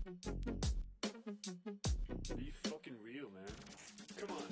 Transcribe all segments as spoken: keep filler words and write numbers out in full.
Be fucking real, man. Come on.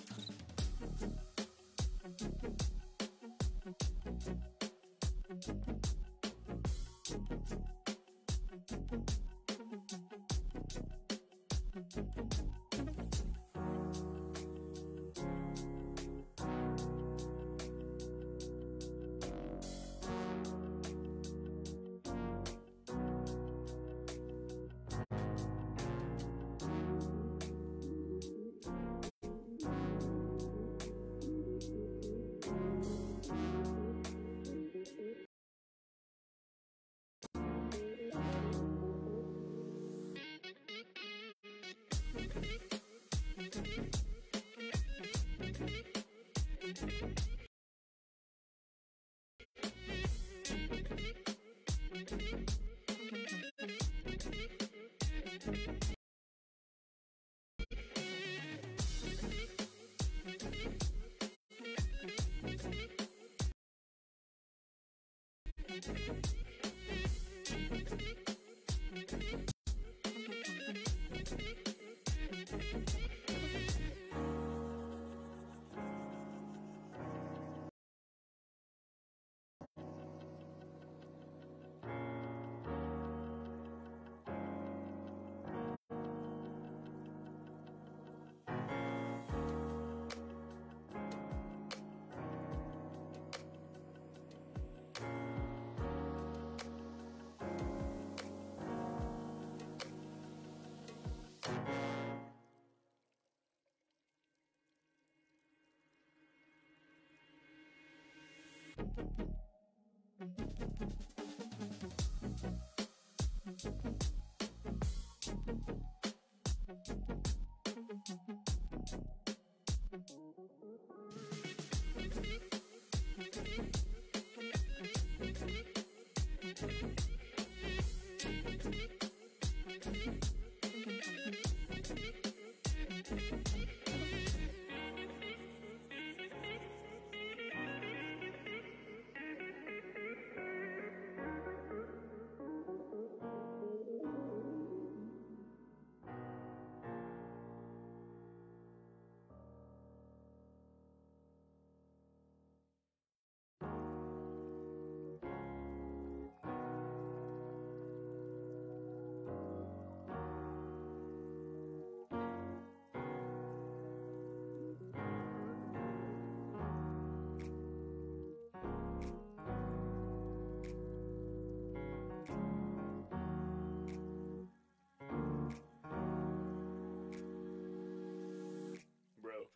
Bro.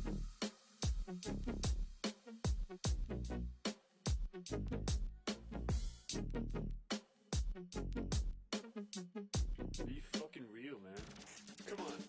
Be fucking real, man. Come on.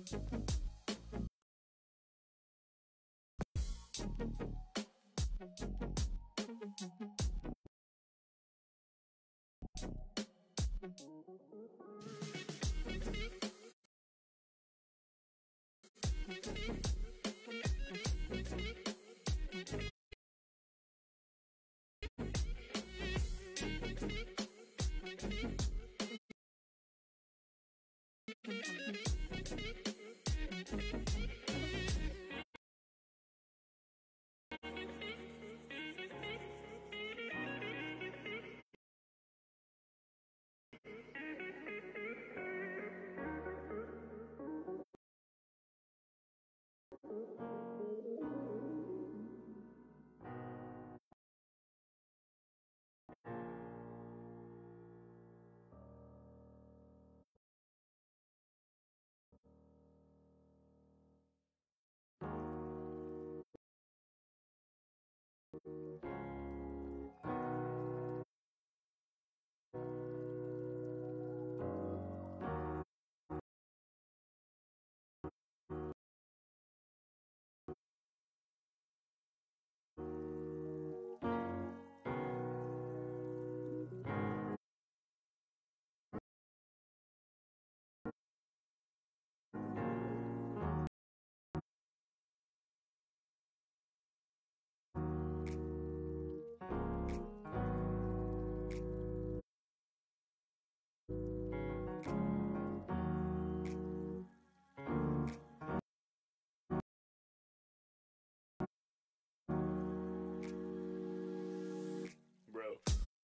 Bro.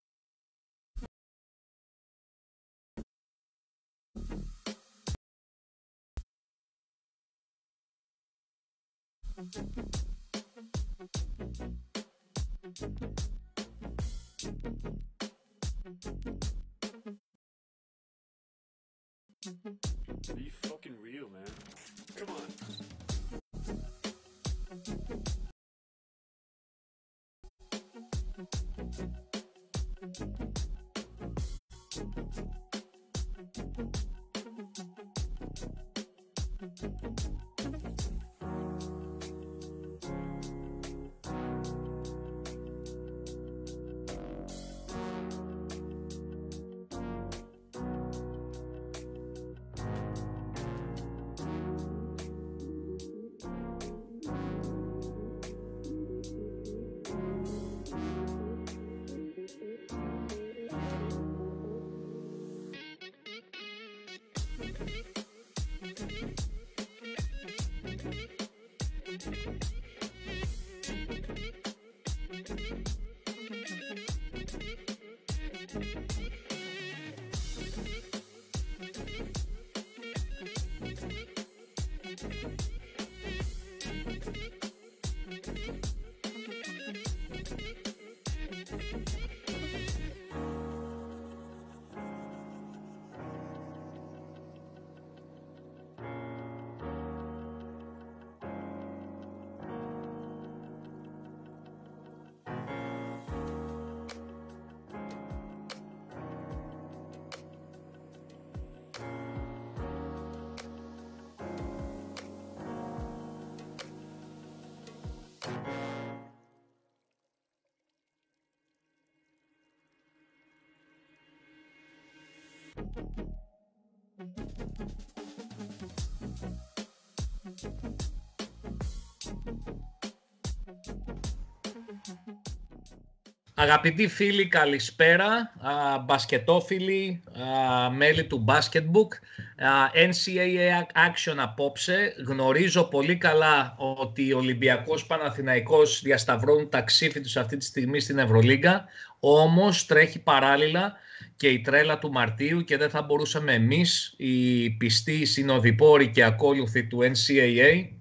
Be fucking real, man. Come on. Αγαπητοί φίλοι, καλησπέρα, α, μπασκετόφιλοι, α, μέλη του Basketbook, α, εν σι έι έι Action απόψε. Γνωρίζω πολύ καλά ότι ο Ολυμπιακός Παναθηναϊκός διασταυρώνουν τα ξύφη τους αυτή τη στιγμή στην Ευρωλίγκα, όμως τρέχει παράλληλα και η τρέλα του Μαρτίου και δεν θα μπορούσαμε εμείς, οι πιστοί συνοδοιπόροι και ακόλουθοι του εν σι έι έι,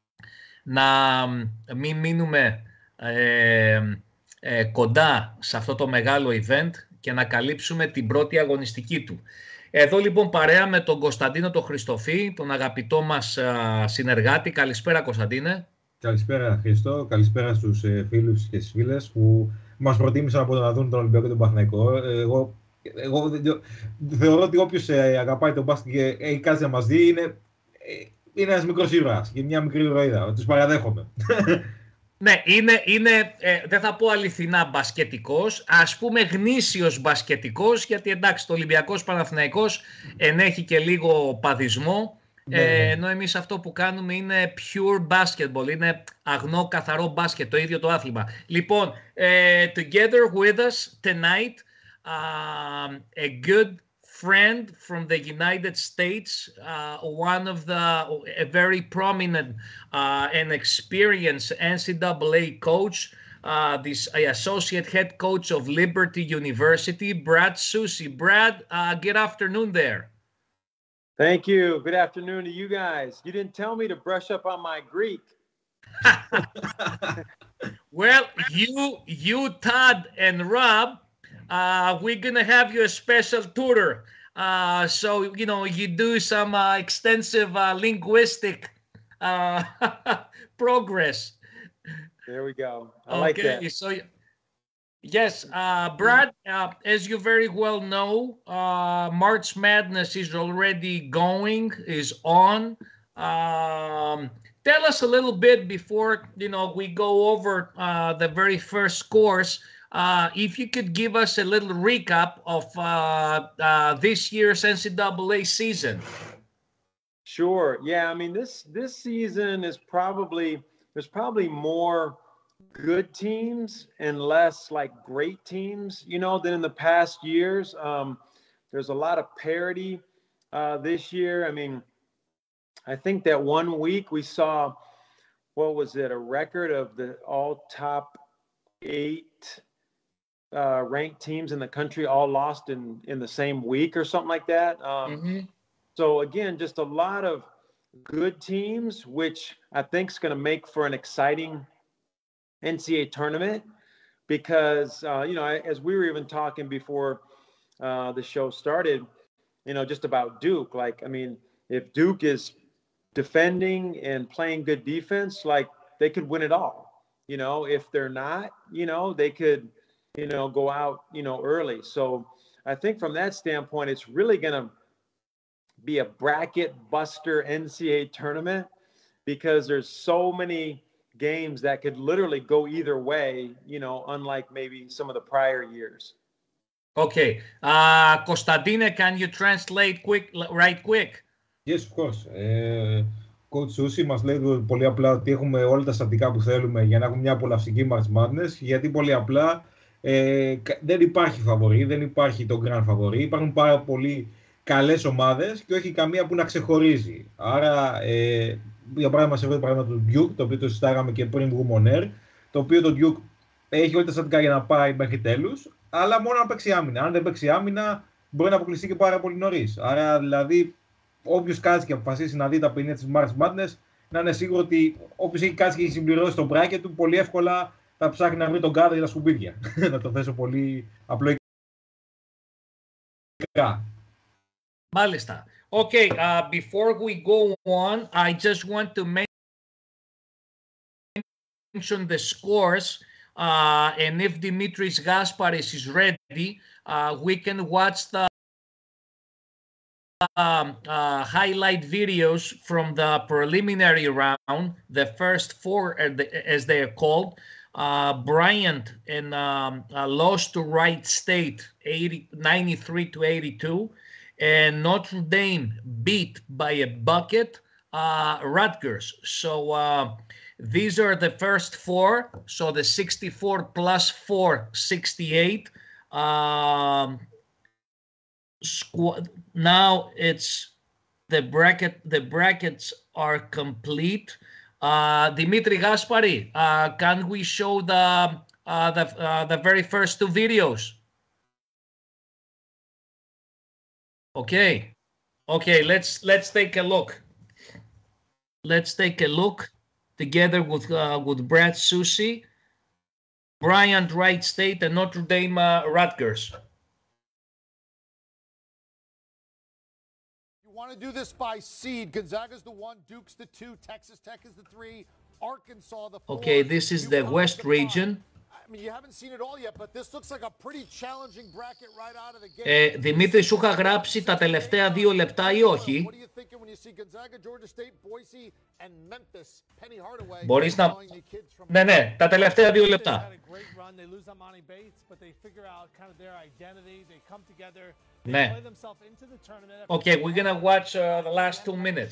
να μην μείνουμε ε, ε, κοντά σε αυτό το μεγάλο event και να καλύψουμε την πρώτη αγωνιστική του. Εδώ λοιπόν παρέα με τον Κωνσταντίνο τον Χριστοφή, τον αγαπητό μας α, συνεργάτη. Καλησπέρα Κωνσταντίνε. Καλησπέρα Χριστό, καλησπέρα στους ε, φίλους και στις φίλες που μας προτίμησαν από το να δουν τον Ολυμπιακό και τον Παναθηναϊκό. Εγώ, εγώ θεωρώ ότι όποιος ε, αγαπάει τον μπάσκετ και έχει κάτι να μας δει είναι, ε, είναι ένας μικρός ήρωας και μια μικρή ηρωίδα. Τους παραδέχομαι. Ναι, είναι, είναι ε, δεν θα πω αληθινά μπασκετικός, ας πούμε γνήσιος μπασκετικός, γιατί εντάξει το Ολυμπιακός Παναθηναϊκός ενέχει και λίγο παδισμό, Ναι, ε, ναι. ενώ εμείς αυτό που κάνουμε είναι pure basketball, είναι αγνό καθαρό μπάσκετ, το ίδιο το άθλημα. Λοιπόν, ε, together with us tonight, uh, a good friend from the United States, uh, one of the a very prominent uh, and experienced N C double A coach, uh, this uh, associate head coach of Liberty University, Brad Soucy. Brad, uh, good afternoon there. Thank you. Good afternoon to you guys. You didn't tell me to brush up on my Greek. Well, you, you, Todd, and Rob, Uh, we're gonna have you a special tutor, uh, so you know you do some uh, extensive uh, linguistic uh, progress. There we go. I Okay, like that. so yes, uh, Brad, uh, as you very well know, uh, March Madness is already going, is on. Um, tell us a little bit before you know we go over uh, the very first scores. Uh, if you could give us a little recap of uh, uh, this year's N C double A season. Sure. Yeah. I mean, this this season is probably there's probably more good teams and less like great teams, you know, than in the past years. Um, there's a lot of parity uh, this year. I mean, I think that one week we saw, what was it, a record of the all top eight Uh, ranked teams in the country all lost in in the same week or something like that. Um, Mm-hmm. So again, just a lot of good teams, which I think is going to make for an exciting N C double A tournament. Because uh, you know, as we were even talking before uh, the show started, you know, just about Duke. Like, I mean, if Duke is defending and playing good defense, like they could win it all. You know, if they're not, you know, they could, you know, go out, you know, early. So I think from that standpoint, it's really going to be a bracket buster N C double A tournament because there's so many games that could literally go either way, you know, unlike maybe some of the prior years. Okay. Uh, Kostadine, can you translate quick, right quick? Yes, of course. Ε, Coach Soucy μας λέει πολύ απλά ότι έχουμε όλα τα στατικά που θέλουμε για να έχουμε μια απολαυστική March Madness, γιατί πολύ απλά ε, δεν υπάρχει φαβορί, δεν υπάρχει το grand φαβορί, υπάρχουν πάρα πολύ καλές ομάδες και όχι καμία που να ξεχωρίζει. Άρα, ε, για παράδειγμα, σε αυτό το πράγμα του Duke, το οποίο το συζητάγαμε και πριν βγούμε on air, το οποίο το Duke έχει όλα τα στατικά για να πάει μέχρι τέλους, αλλά μόνο να παίξει άμυνα. Αν δεν παίξει άμυνα, μπορεί να αποκλειστεί και πάρα πολύ νωρίς. Άρα, δηλαδή, όποιος κάτσει και αποφασίσει να δει τα παιχνίδια της March Madness, να είναι σίγουρο ότι όποιος έχει κάτσει και έχει συμπληρώσει τον bracket του, πολύ εύκολα θα ψάχνει να βρει τον κάδο για τα σκουπίδια. Να το θέσω πολύ απλοϊκά. Μάλιστα. Okay, uh, before we go on, I just want to mention the scores. Uh, and if Dimitris Gasparis is ready, uh, we can watch the um, uh, highlight videos from the preliminary round, the first four, uh, the, as they are called. Uh, Bryant and um, uh, lost to Wright State eighty, ninety-three to eighty-two, and Notre Dame beat by a bucket uh, Rutgers. So uh, these are the first four. So the sixty-four plus four, sixty-eight. Um, squ- now it's the bracket. The brackets are complete. Uh, Dimitri Gaspari, uh, can we show the uh, the uh, the very first two videos? Okay, okay. Let's let's take a look. Let's take a look together with uh, with Brad Soucy, Bryant Wright State, and Notre Dame uh, Rutgers. Want to do this by seed. Gonzaga's the one, Duke's the two, Texas Tech is the three, Arkansas the four. Okay, this is the UConn West the five. region. mean, you haven't seen it all yet, but this looks like a pretty challenging bracket right out of the gate. Ε, Δημήτρη, σου είχα γράψει τα τελευταία δύο λεπτά ή όχι? What are you thinking when you see Gonzaga, Georgia State, Boise and Memphis? Penny Hardaway. Μπορείς να... Ναι, ναι, τα τελευταία δύο λεπτά. Ναι. Okay, we're gonna watch uh, the last two minutes.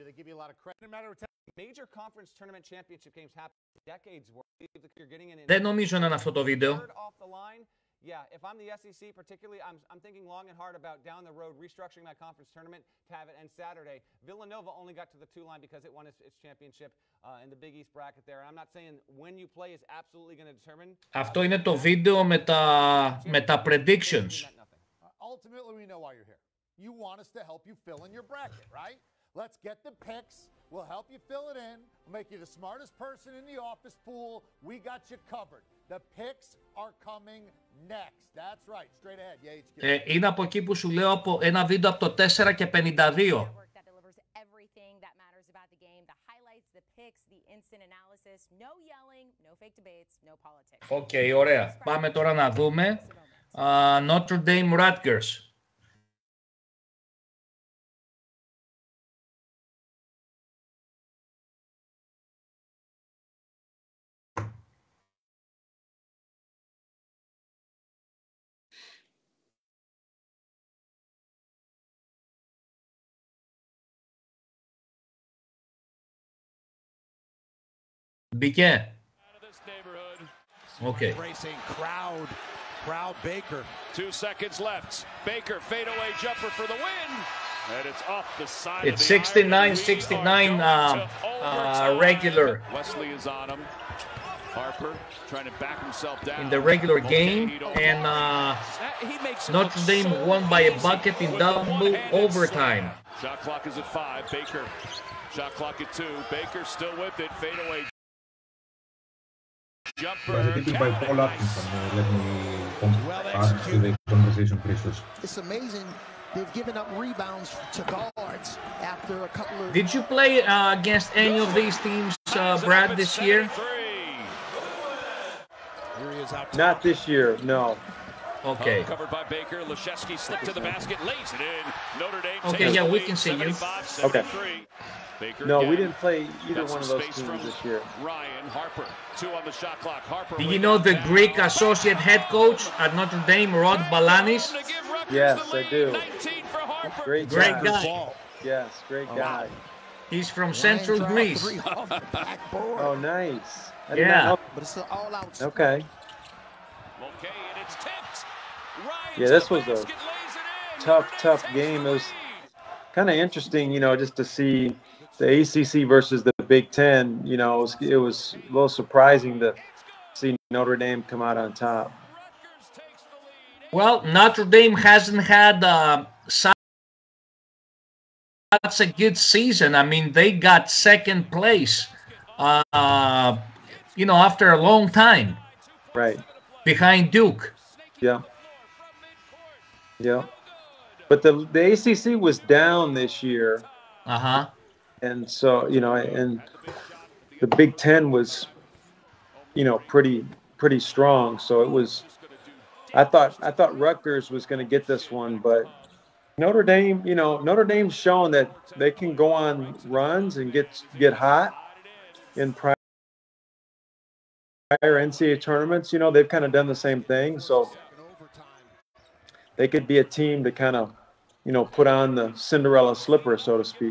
Major conference tournament championship games happen decades worth. You're getting in. Δεν νομίζω να είναι αυτό το βίντεο. Yeah, if I'm the S E C particularly, I'm I'm thinking long and hard about down the road restructuring my conference tournament to have it end Saturday. Villanova only got to the two line because it won its, its championship uh, in the Big East bracket there. And I'm not saying when you play is absolutely going to determine. Αυτό είναι το βίντεο με τα με τα predictions. Ultimately, we know why you're here. You want us to help you fill in your bracket, right? Let's get the picks. We'll help you fill it in. We'll make you the smartest person in the office pool. We got you covered. The picks are coming next. That's right. Straight ahead. Yeah, H Q. Ε, είναι από εκεί που σου λέω από ένα βίντεο από το τέσσερα και πενήντα δύο. Οκ, okay, ωραία. Πάμε τώρα να δούμε uh, Notre Dame Rutgers. Μπήκε. Okay. Racing crowd, crowd Baker. Two seconds left. Baker fadeaway jumper for the win. And it's off the side. It's sixty-nine sixty-nine uh, uh, regular. Wesley is on him. Harper trying to back himself down in the regular game, and uh, Notre Dame won by a bucket in double overtime. Shot clock is at five. Baker. Shot clock at two. Baker still with it. Fadeaway. Jumper. By Paul Atkinson. Let me add to the conversation, Christos. It's amazing. They've given up rebounds to guards after a couple of. Did you play uh, against any of these teams, uh, Brad, this year? Not this year, no. Okay. Covered by Baker. Leshevsky slipped to the basket, lays it in. Notre Dame. Okay, yeah, we can see you. Okay. No, we didn't play either one of those teams this year. Ryan Harper, two on the shot clock. Harper. Do you know the Greek associate head coach at Notre Dame, Rod Balanis? Yes, I do. Great, great guy. Yes, great guy. He's from Central Greece. Oh, nice. Yeah. But it's an all-out. Okay. Yeah, this was a tough, tough game. It was kind of interesting, you know, just to see the A C C versus the Big Ten. You know, it was, it was a little surprising to see Notre Dame come out on top. Well, Notre Dame hasn't had uh, such a good season. I mean, they got second place, uh, you know, after a long time. Right. Behind Duke. Yeah. Yeah. But the, the A C C was down this year. Uh-huh. And so, you know, and the Big Ten was, you know, pretty pretty strong. So it was I thought I thought Rutgers was going to get this one, but Notre Dame, you know, Notre Dame's shown that they can go on runs and get get hot in prior N C A A tournaments. You know, they've kind of done the same thing. So they could be a team to kind of, you know, put on the Cinderella slipper, so to speak.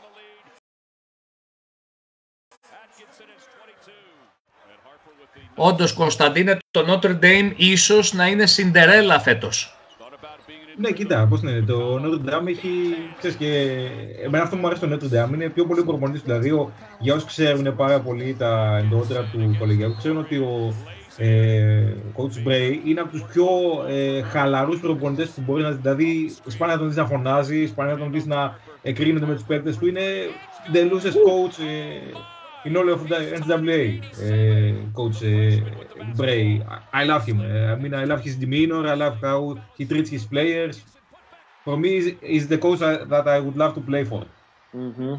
Όντως, Κωνσταντίνε, το Notre Dame ίσως να είναι Cinderella φέτος. Ναι, κοίτα, πώς είναι, το Notre Dame έχει, ξέρεις, και εμένα αυτό που μου αρέσει το Notre Dame είναι πιο πολύ προπονητής, δηλαδή ο, για όσους ξέρουν πάρα πολύ τα εντότερα του κολεγιάκου, ξέρουν ότι ο ε, Coach Bray είναι από τους πιο ε, χαλαρούς προπονητές που μπορεί να, δηλαδή σπάνια να τον δεις να φωνάζει, σπάνια να τον δεις να εκρίνεται με τους παίκτες του, είναι the loosest coach ε, in all of the N C double A, uh, Coach uh, Bray. I love him. Uh, I mean, I love his demeanor. I love how he treats his players. For me, he's, he's the coach I, that I would love to play for. Mm-hmm.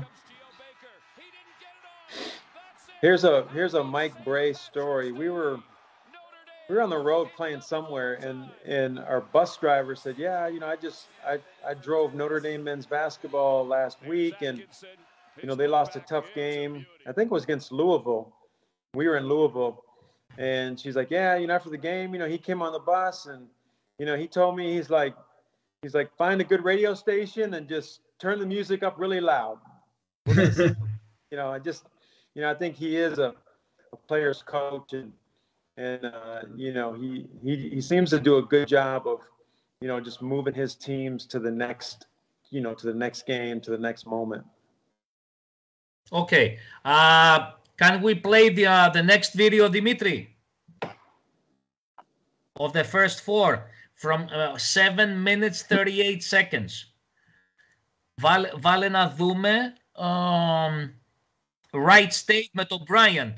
Here's a here's a Mike Bray story. We were we were on the road playing somewhere, and and our bus driver said, "Yeah, you know, I just I I drove Notre Dame men's basketball last week, and you know they lost a tough game. I think it was against Louisville. We were in Louisville, and she's like, yeah, you know, after the game, you know, he came on the bus, and you know, he told me he's like he's like find a good radio station and just turn the music up really loud. You know, I just you know I think he is a, a player's coach, and and uh, you know he, he he seems to do a good job of you know just moving his teams to the next you know to the next game, to the next moment. Okay, uh, can we play the uh, the next video, Dimitri, of the first four from uh, seven minutes thirty-eight seconds. Βάλε, βάλε να δούμε um, Wright State με τον Bryant.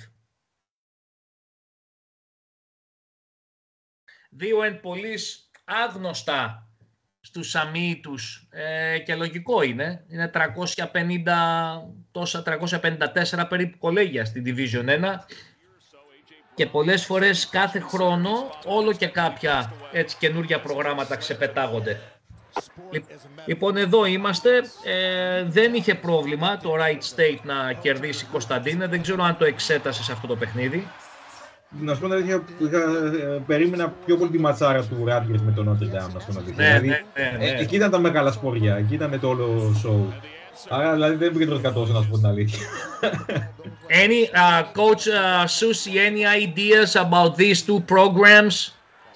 Δύο εν πολλής άγνωστα στους αμύητους ε, και λογικό είναι. Είναι τριακόσια πενήντα, τόσα τριακόσια πενήντα τέσσερα περίπου κολέγια στην Division ένα και πολλές φορές κάθε χρόνο όλο και κάποια έτσι καινούργια προγράμματα ξεπετάγονται. Λοιπόν, εδώ είμαστε. Ε, δεν είχε πρόβλημα το Wright State να κερδίσει η Κωνσταντίνα. Δεν ξέρω αν το εξέτασε αυτό το παιχνίδι. Να σου πω την αλήθεια, περίμενα πιο πολύ τη ματσάρα του Rutgers με τον Notre Dame. Να σου πω την αλήθεια. Ναι, ναι, ναι. Ε, εκεί ήταν τα μεγάλα σποριά, εκεί ήταν το όλο show. Άρα δηλαδή δεν επικεντρώθηκα τόσο, να σου πω την αλήθεια. Any, uh, Coach uh, Susi, any ideas about these two programs?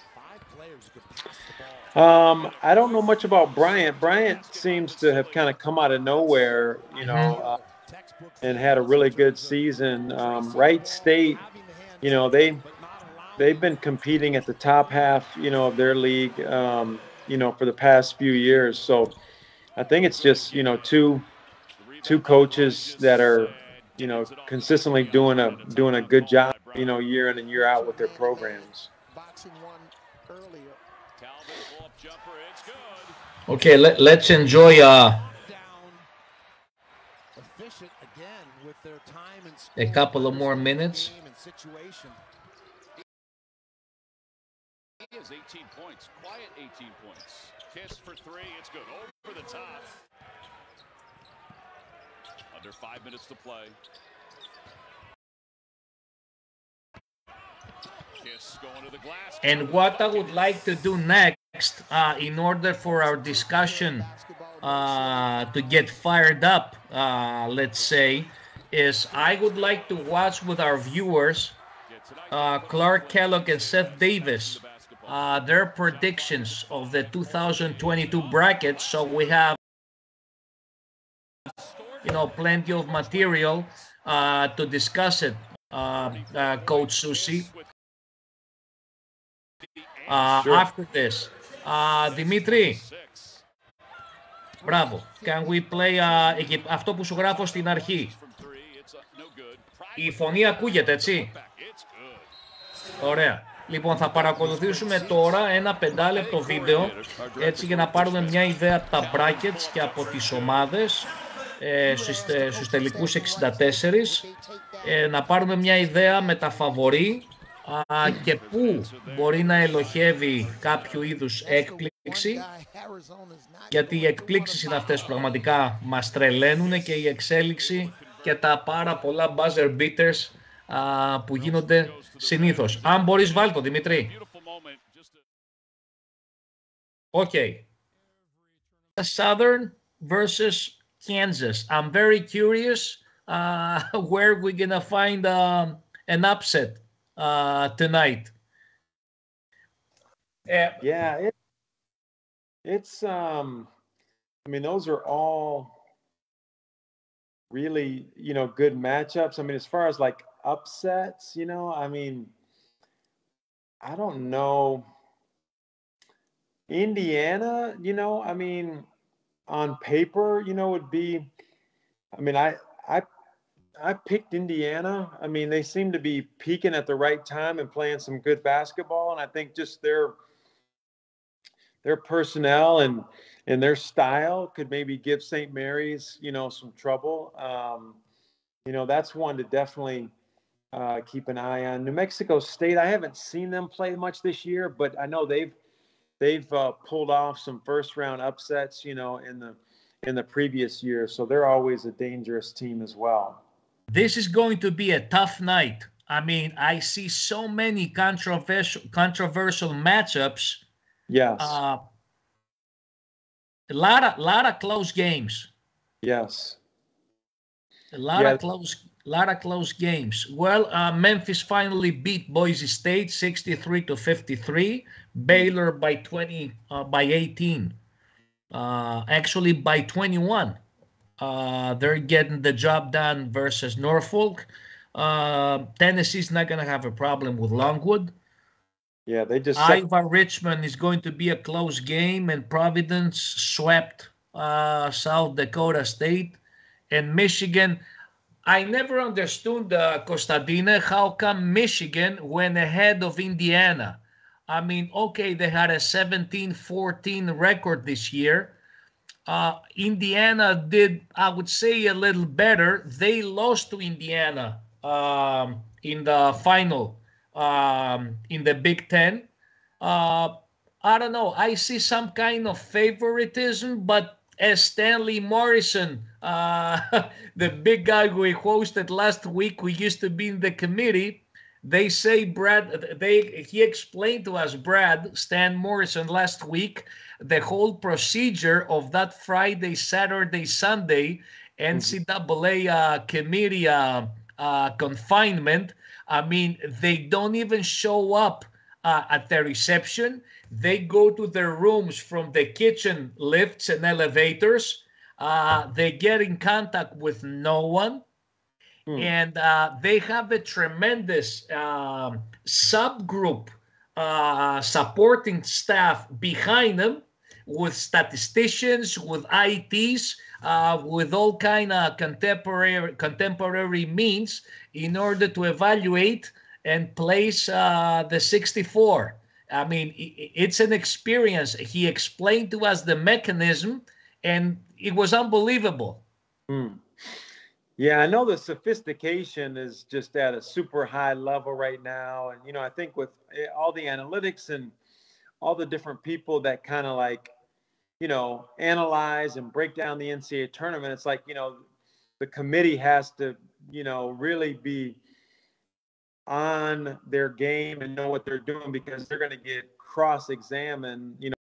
Um, I don't know much about Bryant. Bryant seems to have kind of come out of nowhere, you know, uh, and had a really good season. Um, Wright State, you know, they they've been competing at the top half, you know, of their league, um, you know, for the past few years. So I think it's just, you know, two two coaches that are, you know, consistently doing a doing a good job, you know, year in and year out with their programs. Okay, let, let's enjoy uh, a couple of more minutes. He has eighteen points, quiet eighteen points. Kiss for three, it's good. Over the top. Under five minutes to play. Kiss going to the glass. And what I would like to do next, uh, in order for our discussion uh, to get fired up, uh, let's say, is I would like to watch with our viewers, uh, Clark Kellogg and Seth Davis, uh, their predictions of the two thousand twenty-two bracket. So we have, you know, plenty of material uh, to discuss it, uh, uh, Coach Susi. Uh, sure. After this, uh, Δημήτρη, μπράβο, can we play uh, αυτό που σου γράφω στην αρχή. Η φωνή ακούγεται, έτσι. Ωραία. Λοιπόν, θα παρακολουθήσουμε τώρα ένα πεντάλεπτο βίντεο, έτσι, για να πάρουμε μια ιδέα από τα brackets και από τις ομάδες ε, στους, στους τελικούς εξήντα τέσσερα, ε, να πάρουμε μια ιδέα με τα φαβορί α, και πού μπορεί να ελοχεύει κάποιο είδους έκπληξη, γιατί οι εκπλήξεις είναι αυτές που πραγματικά μας τρελαίνουν, και η εξέλιξη και τα πάρα πολλά buzzer beaters α, που γίνονται συνήθως. Αν μπορείς, βάλ' το, Δημήτρη. Okay. Southern versus Kansas. I'm very curious uh, where we're gonna find um, an upset uh, tonight. Yeah, yeah it, it's. Um, I mean, those are all really, you know, good matchups. I mean, as far as like upsets, you know, I mean, I don't know. Indiana, you know, I mean, on paper, you know, would be, I mean, I, I, I picked Indiana. I mean, they seem to be peaking at the right time and playing some good basketball. And I think just their, their personnel and, and their style could maybe give Saint Mary's, you know, some trouble. Um, you know, that's one to definitely, uh, keep an eye on. New Mexico State, I haven't seen them play much this year, but I know they've they've uh, pulled off some first round upsets, you know, in the in the previous year. So they're always a dangerous team as well. This is going to be a tough night. I mean, I see so many controversial controversial matchups. Yes. Uh, a lot of lot of close games. Yes. A lot Yeah. of close lot of close games. Well, uh, Memphis finally beat Boise State sixty-three to fifty-three. Baylor by twenty uh, by eighteen. Uh, actually by twenty-one. Uh, they're getting the job done versus Norfolk. Uh, Tennessee's not going to have a problem with Longwood. Yeah, they just Iowa Richmond is going to be a close game, and Providence swept uh, South Dakota State. And Michigan, I never understood, uh, Costadina, how come Michigan went ahead of Indiana? I mean, okay, they had a seventeen fourteen record this year. Uh, Indiana did, I would say, a little better. They lost to Indiana um, in the final um, in the Big Ten. Uh, I don't know. I see some kind of favoritism, but as Stanley Morrison, uh, the big guy we hosted last week, who used to be in the committee, they say Brad, they he explained to us, Brad, Stan Morrison, last week, the whole procedure of that Friday, Saturday, Sunday N C double A uh, committee uh, uh, confinement. I mean, they don't even show up uh, at the reception. They go to their rooms from the kitchen lifts and elevators. Uh, they get in contact with no one. Mm. And uh, they have a tremendous uh, subgroup uh, supporting staff behind them, with statisticians, with I Ts, uh, with all kind of contemporary contemporary means in order to evaluate and place uh, the sixty-four. I mean, it's an experience. He explained to us the mechanism, and it was unbelievable. Mm. Yeah, I know the sophistication is just at a super high level right now. And, you know, I think with all the analytics and all the different people that kind of like, you know, analyze and break down the N C double A tournament, it's like, you know, the committee has to, you know, really be on their game and know what they're doing, because they're going to get cross-examined, you know.